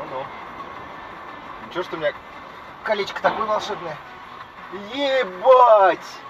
Ну-ну. Ничего, что у меня колечко такое волшебное. Ебать!